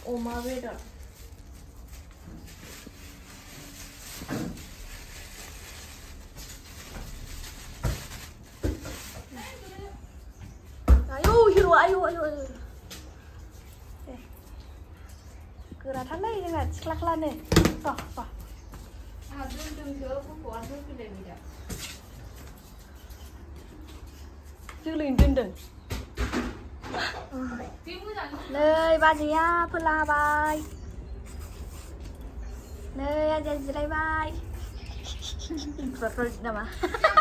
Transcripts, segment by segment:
अमा बेदर ayo hiru ayo gerak tanah ini kan selak-selak nih toh Dừng nơi ba gì á phân la bài nơi anh gì đây bài rồi nào mà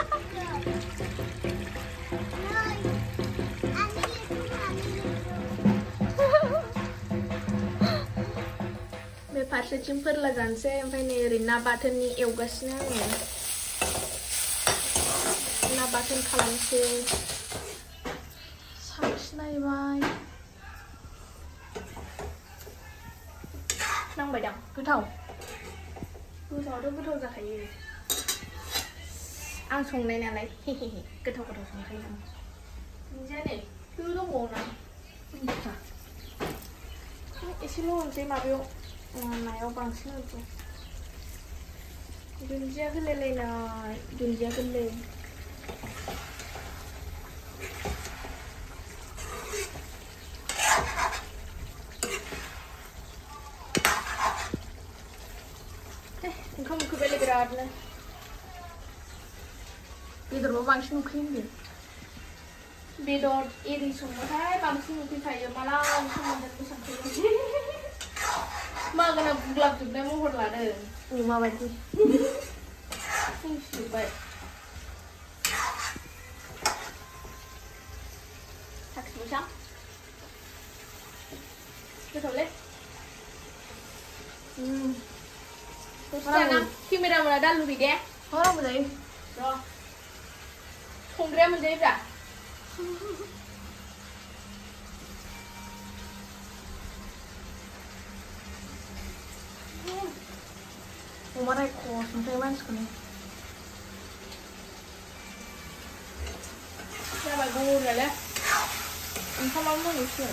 Mẹ phát sẽ chim phân là dàn xe em phải nè rina ba thân ni eo gas nè na ba thân khalang xe này bài năng bài đằng cứ thầu ra cái gì ăn sùng này nè lấy cứ thầu sùng cái gì như thế này cứ nó ngồi này xin lỗi chị mà biểu này ông bằng xin lỗi đun dưa cứ lên này đun dưa cứ lên không cứ beli berat nih. Bidor mau bangsin mungkin deh. Bidor ini semua saya bangsin mungkin saya malah semua dan pusat saya. Mak kena gelap juga mau horlah deh. Mau apa sih? Baik. Tak semua. Betul deh. Khi mày làm là đan lùi đẻ. Có đâu mà gì? Rồi. Không đem mình đi ra. Uma đây có chúng tôi bán cái này. Ra bài gu rồi đấy. Mình không ăn nhiều chuyện.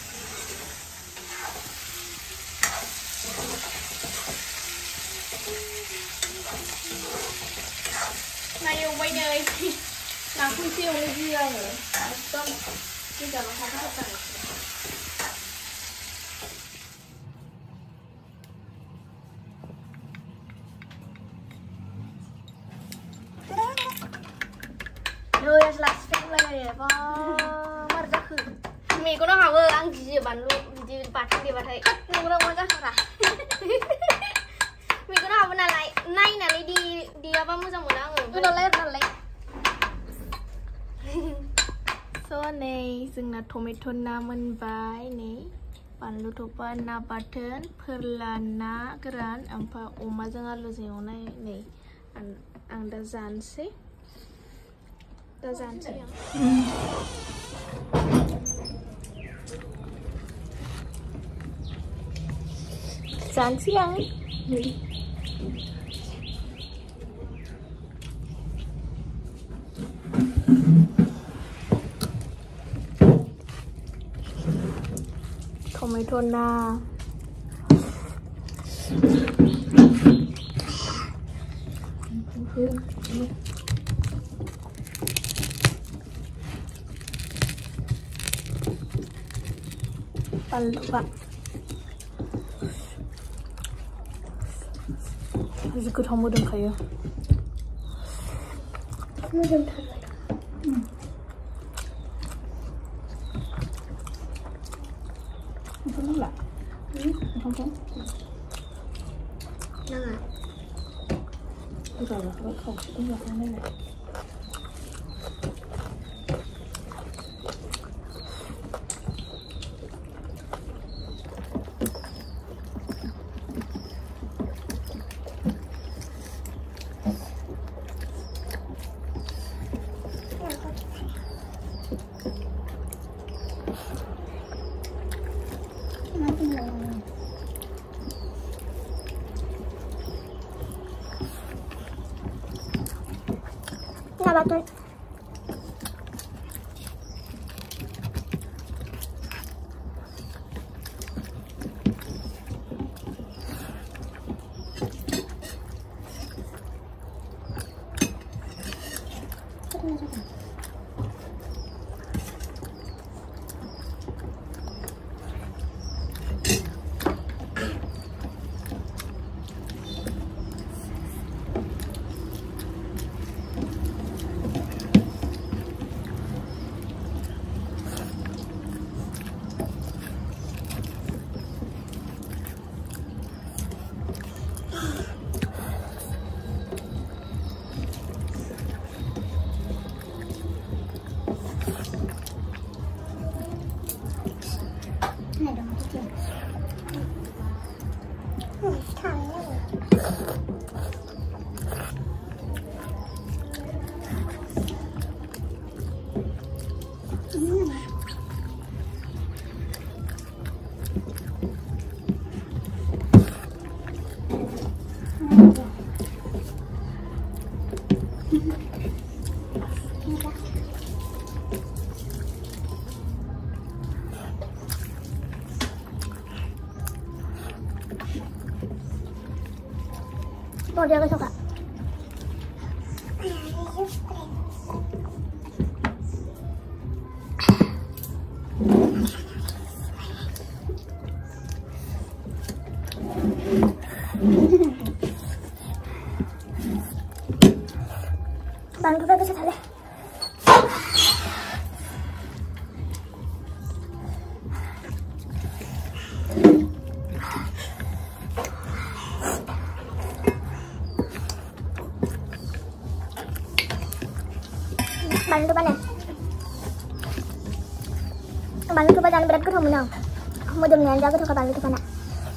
Này yêu bây giờ làm không siêu cái gì rồi xong bây giờ nó không có thật rồi last time này vào mar ra khử mình có nó học ăn gì bán luôn gì bán đi bán thấy mình có nó ra ra mình có học bên này này đi apa mau sama orangนั่นเลยso nàyซึ่งนะ tomato น้ำมันใบนี่ปันลูกปันน้ำบัตเทิลเพลลานะกรันอัมพาอมาจังอาลูเซียวนี่อันดาจานสิจานสิยังtomato หน้าปันลูกอะนี่คือทำมือดึงใครอ่ะมือดึงทำอะไรนั่นแหละทำนั่นไงไม่ต่อแล้วเขาต้องอยากนั่นได้เลยBetul. Mau dia suka. Bantu kita bisa tadi. Bantu panen. Bantu pa jangan berat ke kamu nang. Mau demi aja ke kamu bantu pana.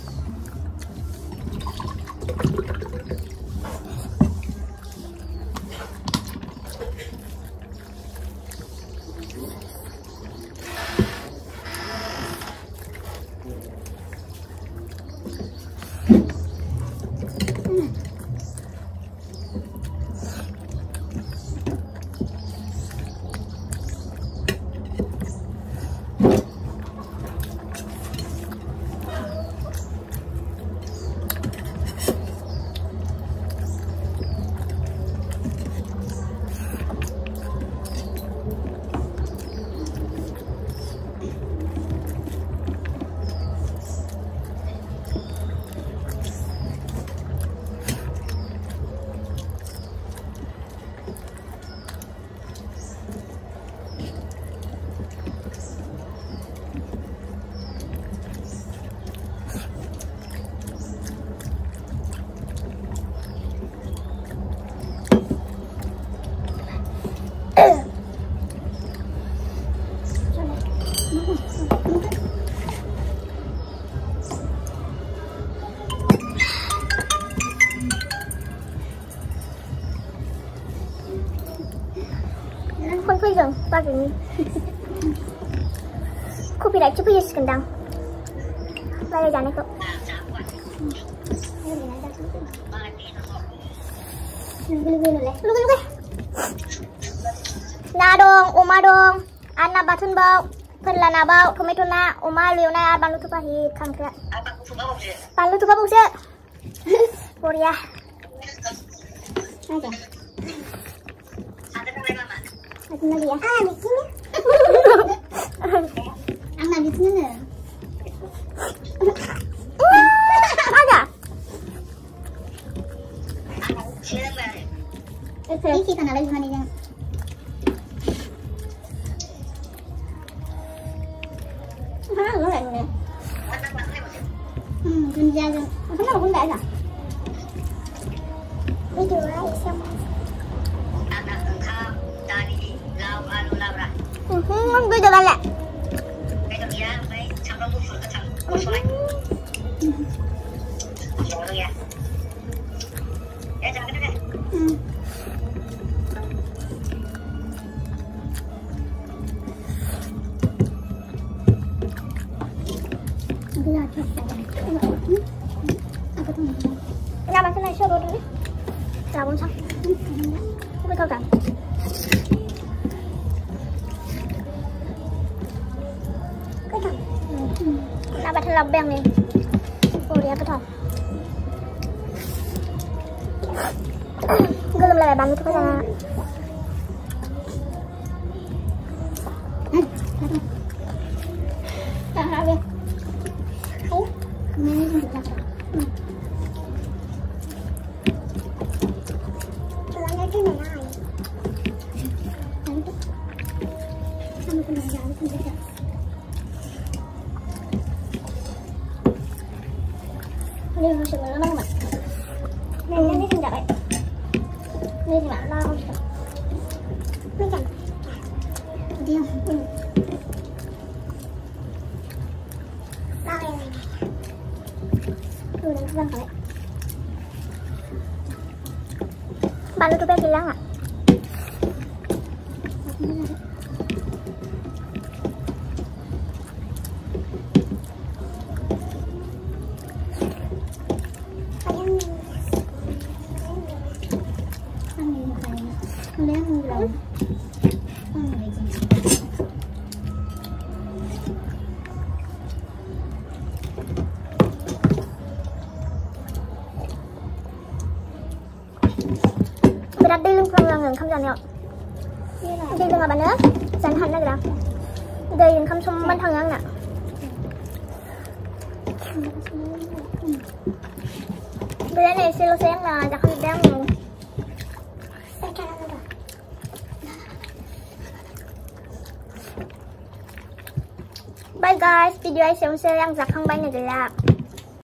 Khuy dong, pakai ini. Kopi dah cepat yes kendang. Balik jangan kok. Lu. Na dong, oma dong. Anak batun bau, perlana bau, tomato na, oma liu na ar balu tu pahit kangkrak. Balu tu babu se. Korea. Aja. Ada lagi ya? Di sini. Anak di sini. Ada. Ini kita nak lagi mana yang? Lo lại rồi. Kunja kan. Kenapa pun tak ada? Video lagi sama. Không bây giờ bạn lại. Kenapa sih naik dulu nih? Sabun sah. Không biết kan? Kenapa terlebeng nih? Oh dia betul. Gelum lah bang itu kan. Tahan ya. Ayo. Ini juga. Tulangnya di mana? Nanti. Kamu kena jalan sendiri. Ini masih belum lama. Ini tidak baik. Ini tidak lama. Ini kan. Diam. Lama ini. Udah pulang kali. Bạn lu tuh bilang nggak? Berat đi lưng lưng không giòn nhọ. Đi lưng bạn nữa, dần hẳn ra kìa. Đây không xung bên thằng ăn nè. Bây giờ này silo sen là chắc không đang ngủ. Bye guys, video saya yang zakang banyak gelap.